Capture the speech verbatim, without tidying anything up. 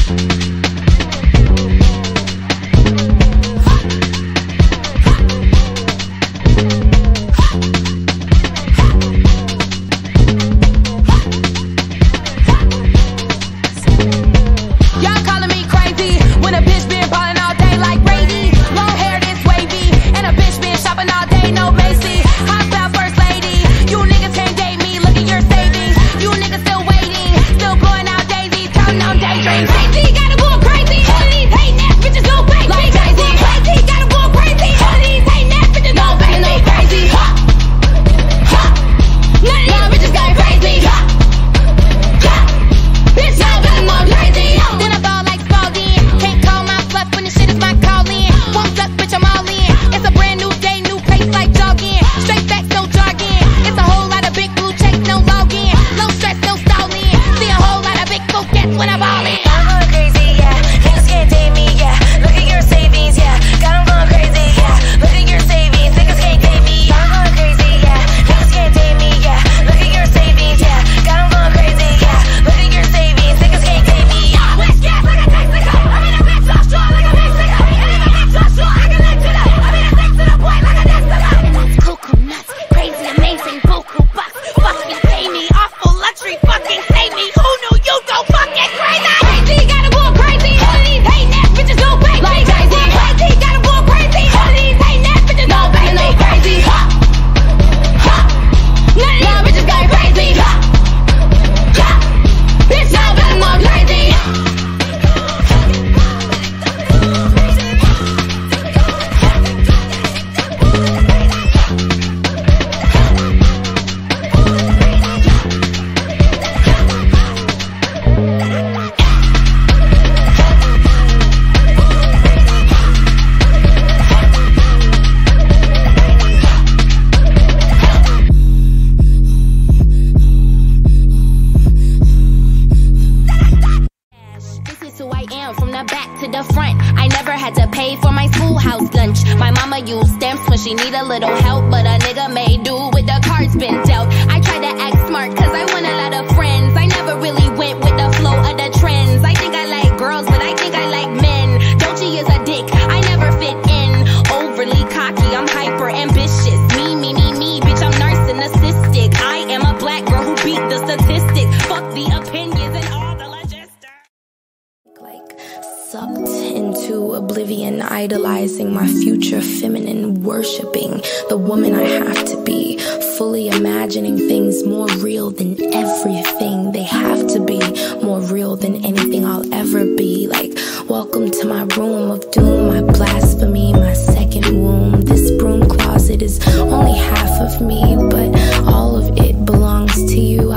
Y'all calling me crazy when a bitch been ballin' all day like Brady. Long hair that's wavy, and a bitch been shopping all day, no Macy. Hot style first lady, you niggas can't date me, look at your savings. You niggas still waiting, still blowing out daisies, counting on daydreams. Daisy gotta go crazy, all of these hatin' ass bitches go crazy. Like Daisy, crazy, gotta go crazy, all of these hatin' ass bitches go crazy. No crazy, ha, ha, none of y'all bitches going crazy, ha, ha, bitch, y'all bitches more crazy. Then I ball like Spauldin, can't call my bluff when the shit is my callin. Won't duck, bitch, I'm all in. It's a brand new day, new place like joggin. Straight facts, no joggin. It's a whole lot of big blue checks, no login. No stress, no stalling. See a whole lot of big focus when I'm ballin'. I'm going crazy, yeah. Niggas can't date me, yeah. Look at your savings, yeah. Got 'em going crazy, yeah. Look at your savings, niggas can't date me. I'm going crazy, yeah. Niggas can't date me, yeah. Look at your savings, yeah. Got 'em going crazy, yeah. Look at your savings, niggas can't date me. West gas like a Mexico. I'm in a bitch off shore like a Mexico. I'm in a bitch off shore, I can let you know. I'm in a bitch to the point like a Mexico. Cuckoo nuts, crazy, amazing, buku bucks. Fucking pay me, awful luxury, fucking save me. Who knew you go fucking crazy? Crazy, gotta go crazy. All of these hatin' ass bitches go crazy. Like Daisy, crazy, gotta go crazy. All of these hatin' ass bitches go crazy. No crazy, ha, ha, none of y'all bitches going crazy, ha, ha, bitch, y'all bitches more crazy. This is who I am, from the back to the front. I never had to pay for my schoolhouse lunch. My mama used stamps when she need a little help, but a nigga made do with the cards been dealt. I tried to act smart cause I want a lot of friends. I never really went with the flow of the trends. I think I like girls, but I think I like men. Doechii is a dick, I never fit in. Overly cocky, I'm hyper ambitious. Me, me, me, me, bitch, I'm narcissistic. I am a black girl who beat the statistics. Fuck the opinions and all the logistics. Like sucked into oblivion, idolizing my future feminine, worshiping the woman I have to be, fully imagining things more real than everything. They have to be more real than anything I'll ever be. Like, welcome to my room of doom, my blasphemy, my second womb. This broom closet is only half of me, but all of it belongs to you.